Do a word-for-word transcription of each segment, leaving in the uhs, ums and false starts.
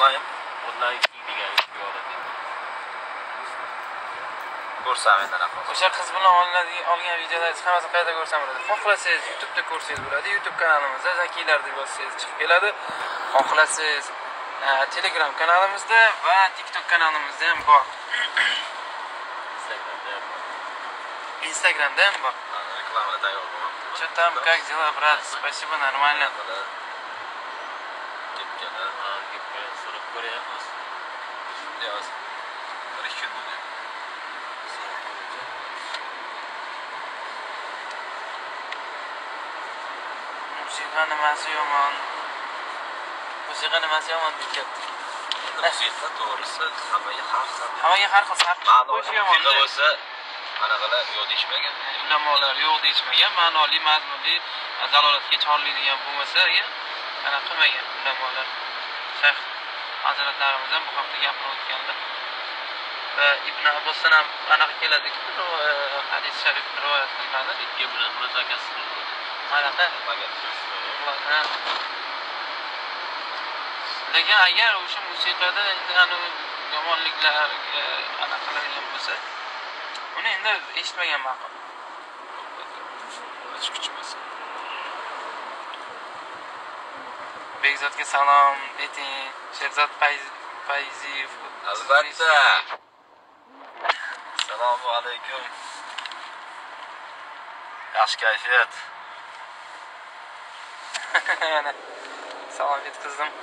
onlayn onlayn kiydigan ish yo'qdi. Ko'rsam endi anaqa. O'sha qiz bilan olinadigan olgan videolaringiz hammasini qayerda ko'rsam bo'ladi? Xohlasangiz YouTube'da ko'rsangiz bo'ladi. YouTube kanalimizda Zakiylar deb yozsangiz chiqib keladi. Xohlasangiz Telegram kanalimizda va TikTok kanalimizda ham bor. Instagramda ham bor. Instagramda ham bor. Reklama tayyor bo'lmoqda. Что там, как дела, брат? Спасибо, нормально. Ketganlar. Ha, gapga so'rab ko'ryapmiz. Yo'q. Bir ikki kun bo'ldi. Musiqa nimasi yomon? Musiqa nimasi yomon deyapti. Musiqa to'g'risi hammaga har xil. Hammaga har xil sarf qo'yish yomon. Musiqa bo'lsa, anaqalar yo'q deyishmagan. Ulamolar yo'q deyishmagan, ma'noli, mazmunli, dalolatga chorlaydigan bo'lmasa, ana qilmagan ulamolar. Shayx hazratlarimiz ham bu haqda gapirib o'tganlar. Va Ibn Abbosdan ham anaqa keladi-ki, hadis sharif rivoyat qilinadi. Ikki bilan muzokara qildi. Anaqa lekin agar o'sha musiqada endi ana yomonliklar anaqa qiladigan bo'lsa, uni endi eshitmagan ma'qul. Hech kuchmas. Bekzodga salom ayting. Sherzod Fayziyev. Albatta. Assalomu alaykum. Yaxshi kayfiyat. Yana salom yetkazdim.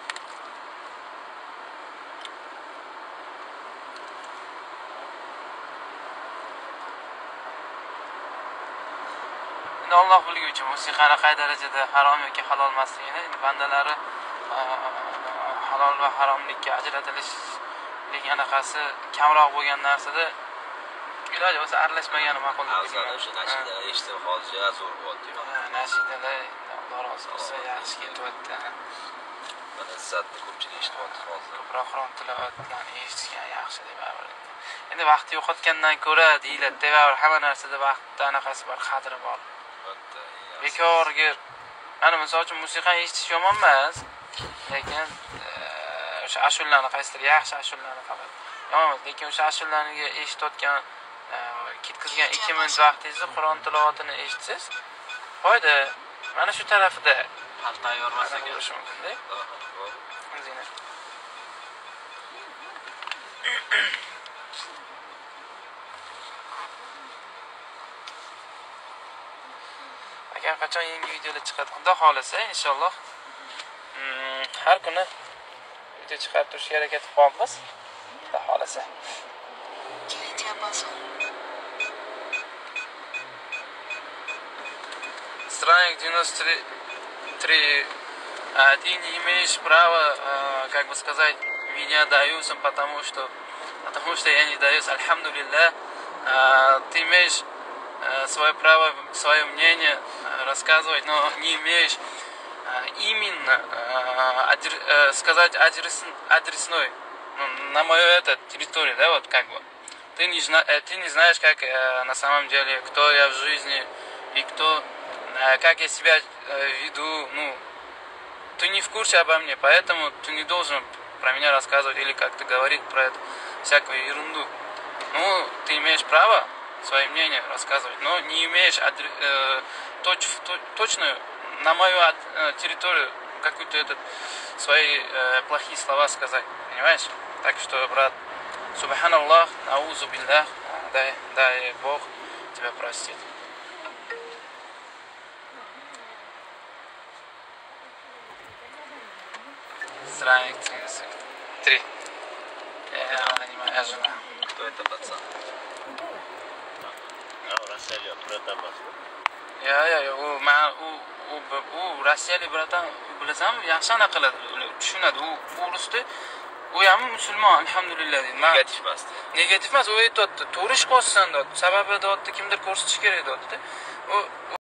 Endi Alloh bilguvchi musiqani qay darajada harom yoki halol emasligini, endi bandalari halol va haromlikka ajratilish anaqasi kamroq bo'lgan narsada iloji bo'lsa aralashmagani ma'qul deb o'ylayman. O'sha nashidalar eshitib qolsa zo'r bo'ldi. Nashidalar Alloh rozi bo'lsa yaxshi ketyapti. Mana izzatni ko'pchilik eshityapti hozir. Ko'proq Qur'on tilovatlarini eshitgan yaxshi deb aytaman. Endi vaqt yo'qotgandan ko'ra deyiladi, deyapti, hamma narsada vaqtda anaqasi bor, qadri bor. Bekorga ana misol uchun musiqani eshitish yomon emas, lekin o'sha ashullarni qaysidir yaxshi ashullarni faqat yomon emas, lekin o'sha ashullarni eshitayotgan ketkizgan ikki minut vaqtingizni Qur'on tilovatini eshitsangiz foyda mana shu tarafida hal tayyor emas ekan bo'lishi mumkin-da. Agar qachon yangi videolar chiqadi, Xudo xolasa, inshaalloh har kuni video chiqarib turishga harakat qilamiz. Xudo xolasa. Страник девяносто три. Ты не имеешь права, как бы сказать, меня даюсь, потому что, потому что я не даюсь. Альхамдулилля, ты имеешь свое право, свое мнение рассказывать, но не имеешь именно адр, сказать адрес, адресной ну, на мою это, территорию, да, вот как бы. Ты не, ты не знаешь, как на самом деле, кто я в жизни и кто, как я себя веду, ну, ты не в курсе обо мне, поэтому ты не должен про меня рассказывать или как-то говорить про это, всякую ерунду. Ну, ты имеешь право свое мнение рассказывать, но не имеешь адр... э, точ... точную на мою э, территорию какую-то этот свои э, плохие слова сказать, понимаешь? Так что, брат, субханаллах, наузу биллах, дай, дай Бог тебя простит. Страник тридцать три. Она не моя жена. Кто это пацан? Rossiyalik bratan emasmi? Yo, yo, yo, u men u u Rossiyalik bratan, bilasanmi? Yaxshi anaqa qiladi, tushunadi. U u rusda u ham musulmon, alhamdulillah deydi. Negativ emas. Negativ emas, u aytayapti, to'g'ri ish qilsan deyapti. Sababi deyapti, kimdir ko'rsatish kerak deyapti. U